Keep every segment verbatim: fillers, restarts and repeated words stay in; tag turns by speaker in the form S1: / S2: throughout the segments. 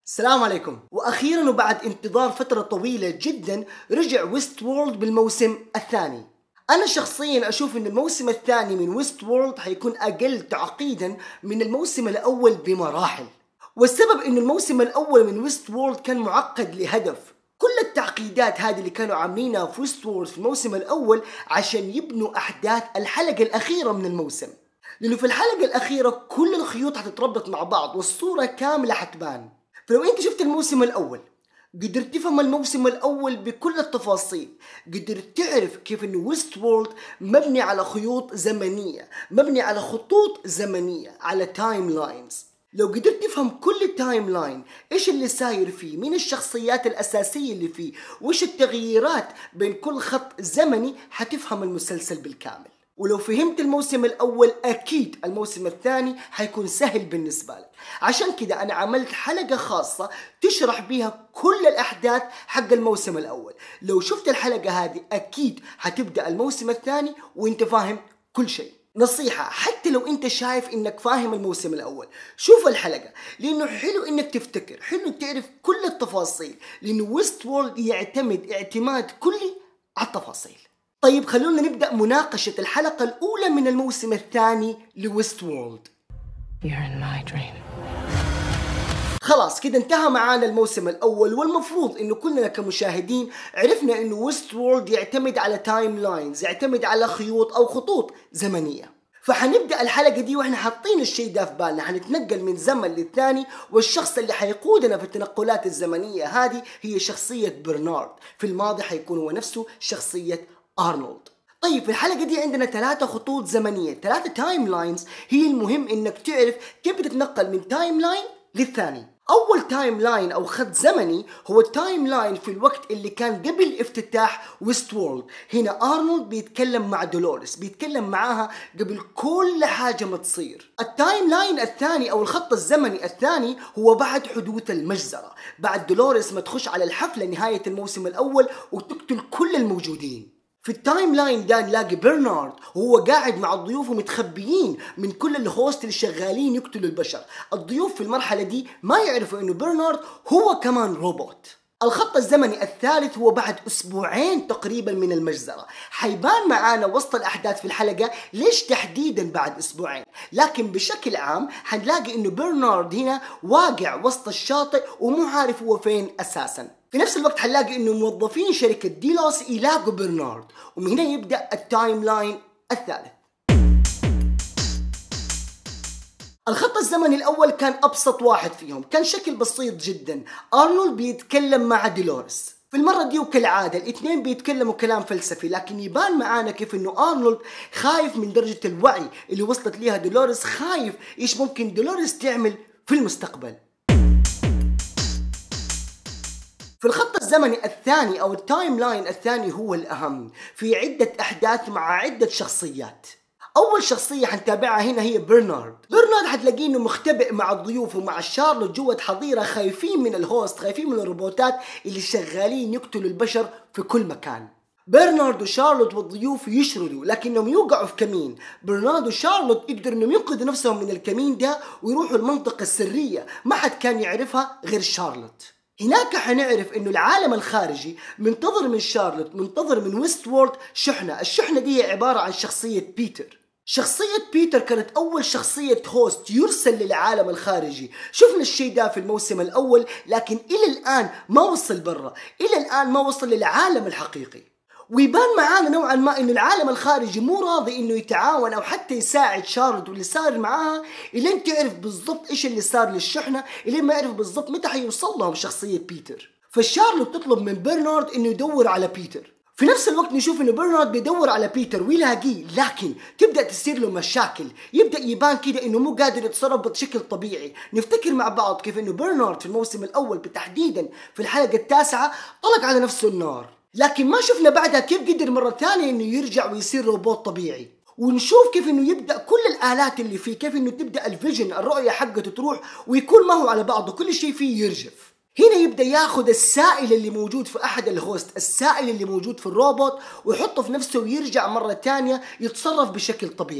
S1: السلام عليكم. واخيرا وبعد انتظار فترة طويلة جدا رجع ويست وورلد بالموسم الثاني. انا شخصيا اشوف ان الموسم الثاني من ويست وورلد حيكون اقل تعقيدا من الموسم الاول بمراحل، والسبب ان الموسم الاول من ويست وورلد كان معقد لهدف. كل التعقيدات هذه اللي كانوا عاملينها في ويست وورلد في الموسم الاول عشان يبنوا احداث الحلقة الاخيرة من الموسم، لانه في الحلقة الاخيرة كل الخيوط حتتربط مع بعض والصورة كاملة حتبان. فلو انت شفت الموسم الاول قدرت تفهم الموسم الاول بكل التفاصيل، قدرت تعرف كيف انه ويست وورلد مبني على خيوط زمنية، مبني على خطوط زمنية، على تايم لاينز. لو قدرت تفهم كل تايم لاين ايش اللي ساير فيه، مين الشخصيات الاساسية اللي فيه، وايش التغييرات بين كل خط زمني، حتفهم المسلسل بالكامل. ولو فهمت الموسم الأول أكيد الموسم الثاني حيكون سهل بالنسبة لك. عشان كده أنا عملت حلقة خاصة تشرح بيها كل الأحداث حق الموسم الأول. لو شفت الحلقة هذه أكيد حتبدأ الموسم الثاني وإنت فاهم كل شيء. نصيحة، حتى لو انت شايف انك فاهم الموسم الاول شوف الحلقة، لانه حلو انك تفتكر، حلو انك تعرف كل التفاصيل، لانه ويست وورلد يعتمد اعتماد كلي على التفاصيل. طيب خلونا نبدأ مناقشة الحلقة الأولى من الموسم الثاني لويست وورلد.
S2: You're in my dream.
S1: خلاص كده انتهى معانا الموسم الأول، والمفروض إنه كلنا كمشاهدين عرفنا إنه ويست وورلد يعتمد على تايم لاينز، يعتمد على خيوط أو خطوط زمنية. فحنبدأ الحلقة دي وإحنا حاطين الشيء ده في بالنا، حنتنقل من زمن للثاني، والشخص اللي حيقودنا في التنقلات الزمنية هذه هي شخصية برنارد. في الماضي حيكون هو نفسه شخصية أرنولد. طيب في الحلقة دي عندنا ثلاثة خطوط زمنية، ثلاثة تايم لاينز. هي المهم انك تعرف كيف تتنقل من تايم لاين للثاني. اول تايم لاين او خط زمني هو التايم لاين في الوقت اللي كان قبل افتتاح ويست وورلد. هنا ارنولد بيتكلم مع دولوريس، بيتكلم معاها قبل كل حاجة ما تصير. التايم لاين الثاني او الخط الزمني الثاني هو بعد حدوث المجزرة، بعد دولوريس ما تخش على الحفلة نهاية الموسم الاول وتقتل كل الموجودين. في التايم لاين ده نلاقي برنارد وهو قاعد مع الضيوف ومتخبيين من كل الهوست اللي شغالين يقتلوا البشر. الضيوف في المرحلة دي ما يعرفوا انه برنارد هو كمان روبوت. الخط الزمني الثالث هو بعد اسبوعين تقريبا من المجزرة. حيبان معانا وسط الاحداث في الحلقة ليش تحديدا بعد اسبوعين، لكن بشكل عام حنلاقي انه برنارد هنا واقع وسط الشاطئ ومو عارف هو فين اساسا. في نفس الوقت حنلاقي انه موظفين شركة ديلوس يلاقوا برنارد، ومن هنا يبدأ التايم لاين الثالث. الخط الزمني الأول كان أبسط واحد فيهم، كان شكل بسيط جدا. أرنولد بيتكلم مع ديلوريس في المرة دي، وكالعادة الاثنين بيتكلموا كلام فلسفي، لكن يبان معانا كيف انه أرنولد خايف من درجة الوعي اللي وصلت ليها ديلوريس، خايف ايش ممكن ديلوريس تعمل في المستقبل. في الخط الزمني الثاني او التايم لاين الثاني هو الأهم، في عدة أحداث مع عدة شخصيات. أول شخصية حنتابعها هنا هي برنارد. برنارد حتلاقيه إنه مختبئ مع الضيوف ومع شارلوت جوة حظيرة، خايفين من الهوست، خايفين من الروبوتات اللي شغالين يقتلوا البشر في كل مكان. برنارد وشارلوت والضيوف يشردوا لكنهم يوقعوا في كمين. برنارد وشارلوت يقدروا إنهم ينقذوا نفسهم من الكمين ده ويروحوا المنطقة السرية ما حد كان يعرفها غير شارلوت. هناك حنعرف انه العالم الخارجي منتظر من شارلوت، منتظر من ويست وورلد شحنة. الشحنة دي عبارة عن شخصية بيتر. شخصية بيتر كانت أول شخصية هوست يرسل للعالم الخارجي. شفنا الشيء ده في الموسم الأول، لكن إلى الآن ما وصل برا، إلى الآن ما وصل للعالم الحقيقي. ويبان معانا نوعا ما انه العالم الخارجي مو راضي انه يتعاون او حتى يساعد شارلوت واللي صار معاها، الين تعرف بالضبط ايش اللي صار للشحنة، الين ما يعرف بالضبط متى حيوصل لهم شخصية بيتر. فشارلوت تطلب من برنارد انه يدور على بيتر. في نفس الوقت نشوف انه برنارد بيدور على بيتر ويلاقيه، لكن تبدأ تصير له مشاكل. يبدأ يبان كده انه مو قادر يتصرف بشكل طبيعي. نفتكر مع بعض كيف انه برنارد في الموسم الاول بتحديدا في الحلقة التاسعة طلق على نفسه النار، لكن ما شفنا بعدها كيف قدر مرة ثانية انه يرجع ويصير روبوت طبيعي. ونشوف كيف انه يبدأ كل الآلات اللي فيه، كيف انه تبدأ الفيجن الرؤية حقته تروح ويكون ما هو على بعضه، كل شيء فيه يرجف. هنا يبدأ ياخذ السائل اللي موجود في أحد الهوست، السائل اللي موجود في الروبوت، ويحطه في نفسه ويرجع مرة ثانية يتصرف بشكل طبيعي.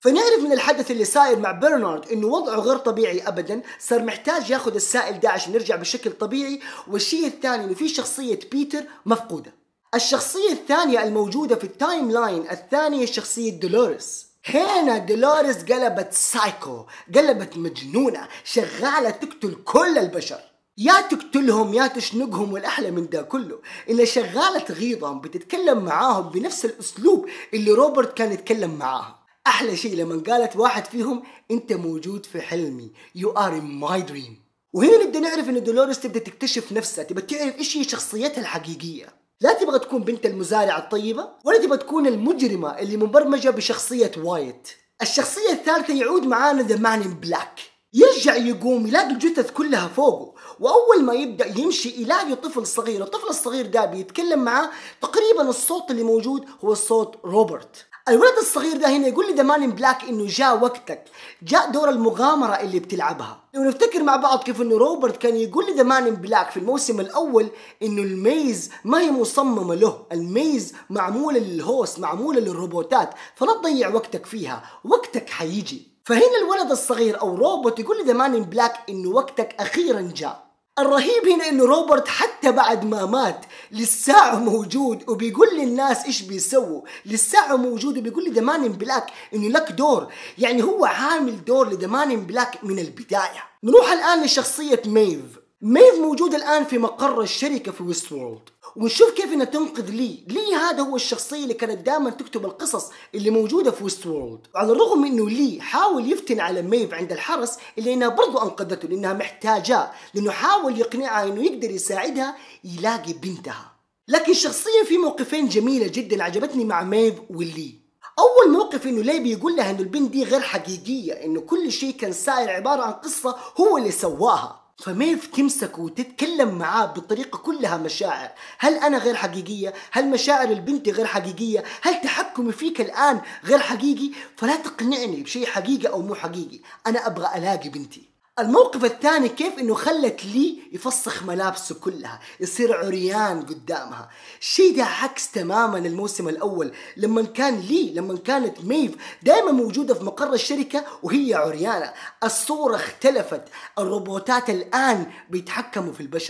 S1: فنعرف من الحدث اللي صاير مع برنارد انه وضعه غير طبيعي ابدا، صار محتاج ياخذ السائل ده عشان يرجع بشكل طبيعي. والشيء الثاني انه في شخصية بيتر مفقودة. الشخصية الثانية الموجودة في التايم لاين الثانية شخصية دولوريس. هنا دولوريس قلبت سايكو، قلبت مجنونة، شغالة تقتل كل البشر، يا تقتلهم يا تشنقهم، والأحلى من ده كله إنها شغالة تغيظهم، بتتكلم معاهم بنفس الأسلوب اللي روبرت كان يتكلم معاها. أحلى شيء لما قالت واحد فيهم أنت موجود في حلمي، you are in my dream. وهنا نبدأ نعرف إن دولوريس تبدأ تكتشف نفسها، تبى تعرف إيش هي شخصيتها الحقيقية. لا تبغى تكون بنت المزارع الطيبة، ولا تبغى تكون المجرمة اللي مبرمجة بشخصية وايت. الشخصية الثالثة يعود معانا ذا مان إن بلاك، يرجع يقوم يلاقي الجثث كلها فوقه، وأول ما يبدأ يمشي يلاقي طفل صغير. الطفل الصغير ده بيتكلم معاه، تقريبا الصوت اللي موجود هو صوت روبرت. الولد الصغير ده هنا يقول لي ذا مان إن بلاك إنه جاء وقتك، جاء دور المغامرة اللي بتلعبها. لو نفتكر مع بعض كيف إنه روبرت كان يقول لي ذا مان إن بلاك في الموسم الأول إنه الميز ما هي مصممة له، الميز معمولة للهوس، معمولة للروبوتات، فلا تضيع وقتك فيها، وقتك حيجي. فهنا الولد الصغير أو روبوت يقول لي ذا مان إن بلاك إنه وقتك أخيرا جاء. الرهيب هنا إنه روبرت حتى بعد ما مات للساعة موجود وبيقول للناس إيش بيسووا، للساعة موجود وبيقول لي ذا مان إن بلاك إنه لك دور، يعني هو عامل دور لذا مان إن بلاك من البداية. نروح الآن لشخصية ميف. ميف موجود الآن في مقر الشركة في ويست وورلد، ونشوف كيف انها تنقذ لي. لي هذا هو الشخصية اللي كانت دائما تكتب القصص اللي موجودة في ويست وورلد. على الرغم من انه لي حاول يفتن على ميف عند الحرس، الا انها برضو انقذته لانها محتاجاه، لانه حاول يقنعها انه يقدر يساعدها يلاقي بنتها. لكن شخصيا في موقفين جميلة جدا عجبتني مع ميف واللي. اول موقف انه لي بيقول لها انه البنت دي غير حقيقية، انه كل شيء كان سائر عبارة عن قصة هو اللي سواها. فميف تمسك وتتكلم معاه بطريقة كلها مشاعر. هل أنا غير حقيقية؟ هل مشاعر البنت غير حقيقية؟ هل تحكمي فيك الآن غير حقيقي؟ فلا تقنعني بشيء حقيقي أو مو حقيقي، أنا أبغى ألاقي بنتي. الموقف الثاني كيف انه خلت لي يفسخ ملابسه كلها، يصير عريان قدامها. الشيء ده عكس تماما الموسم الاول لما كان لي لما كانت ميف دائما موجودة في مقر الشركة وهي عريانة. الصورة اختلفت، الروبوتات الآن بيتحكموا في البشر.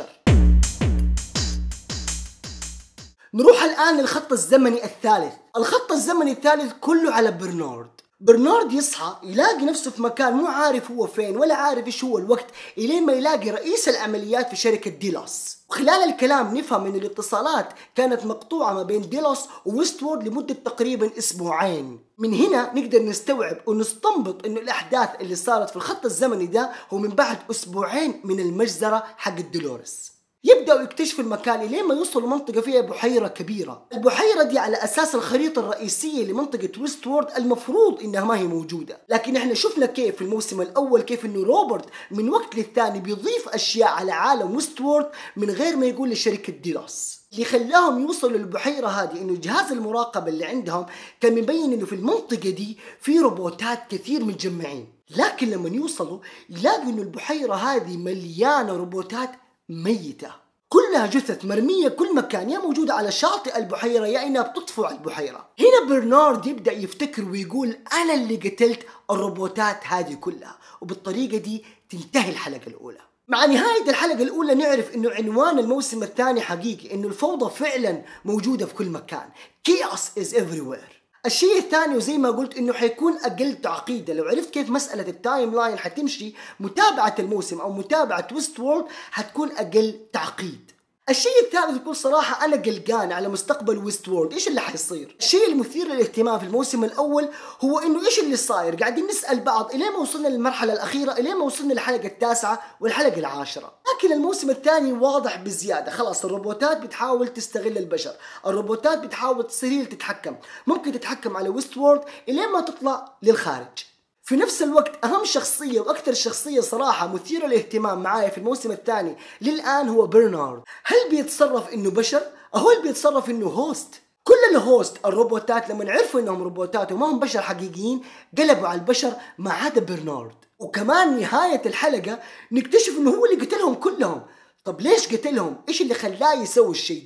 S1: نروح الآن للخط الزمني الثالث. الخط الزمني الثالث كله على برنارد. برنارد يصحى يلاقي نفسه في مكان مو عارف هو فين ولا عارف ايش هو الوقت، الين ما يلاقي رئيس العمليات في شركة ديلوس. وخلال الكلام نفهم ان الاتصالات كانت مقطوعة ما بين ديلوس وويست وورد لمدة تقريبا اسبوعين. من هنا نقدر نستوعب ونستنبط انه الاحداث اللي صارت في الخط الزمني ده هو من بعد اسبوعين من المجزرة حق دولوريس. يبدأوا يكتشفوا المكان لين ما يوصلوا منطقة فيها بحيرة كبيرة. البحيرة دي على أساس الخريطة الرئيسية لمنطقة ويست وورد المفروض إنها ما هي موجودة، لكن إحنا شفنا كيف في الموسم الأول كيف إنه روبرت من وقت للثاني بيضيف أشياء على عالم ويست وورد من غير ما يقول لشركة ديلوس. اللي خلاهم يوصلوا للبحيرة هذه إنه جهاز المراقبة اللي عندهم كان مبين إنه في المنطقة دي في روبوتات كثير متجمعين، لكن لما يوصلوا يلاقوا إنه البحيرة هذه مليانة روبوتات ميتة، كلها جثث مرمية كل مكان، يا موجودة على شاطئ البحيرة يا إنها بتطفو على البحيرة. هنا برنارد يبدأ يفتكر ويقول أنا اللي قتلت الروبوتات هذه كلها، وبالطريقة دي تنتهي الحلقة الأولى. مع نهاية الحلقة الأولى نعرف إنه عنوان الموسم الثاني حقيقي، إنه الفوضى فعلا موجودة في كل مكان. Chaos is everywhere. الشيء الثاني وزي ما قلت انه حيكون اقل تعقيدا. لو عرفت كيف مسألة التايم لاين حتمشي، متابعة الموسم او متابعة ويست وورلد حتكون اقل تعقيد. الشيء الثالث بكل صراحة أنا قلقان على مستقبل ويست وورلد، إيش اللي حيصير؟ الشيء المثير للاهتمام في الموسم الأول هو إنه إيش اللي صاير، قاعدين نسأل بعض إلين ما وصلنا للمرحلة الأخيرة، إلين ما وصلنا للحلقة التاسعة والحلقة العاشرة. لكن الموسم الثاني واضح بزيادة، خلاص الروبوتات بتحاول تستغل البشر، الروبوتات بتحاول تصير تتحكم، ممكن تتحكم على ويست وورلد إلين ما تطلع للخارج. في نفس الوقت أهم شخصية وأكثر شخصية صراحة مثيرة للاهتمام معايا في الموسم الثاني للآن هو برنارد. هل بيتصرف إنه بشر؟ أو هل بيتصرف إنه هوست؟ كل الهوست الروبوتات لما عرفوا إنهم روبوتات وما هم بشر حقيقيين قلبوا على البشر ما عدا برنارد. وكمان نهاية الحلقة نكتشف إنه هو اللي قتلهم كلهم. طب ليش قتلهم؟ إيش اللي خلاه يسوي الشيء ده؟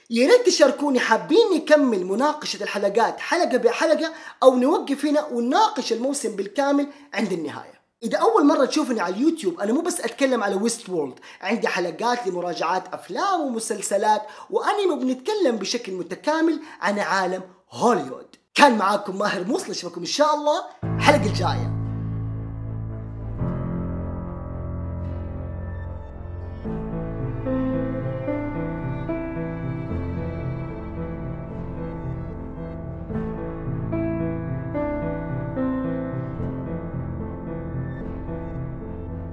S1: يا ريت تشاركوني حابين نكمل مناقشة الحلقات حلقة بحلقة أو نوقف هنا ونناقش الموسم بالكامل عند النهاية. إذا أول مرة تشوفني على اليوتيوب أنا مو بس أتكلم على ويست وورلد، عندي حلقات لمراجعات أفلام ومسلسلات وأنمي، بنتكلم بشكل متكامل عن عالم هوليوود. كان معاكم ماهر موصل، أشوفكم إن شاء الله الحلقة الجاية.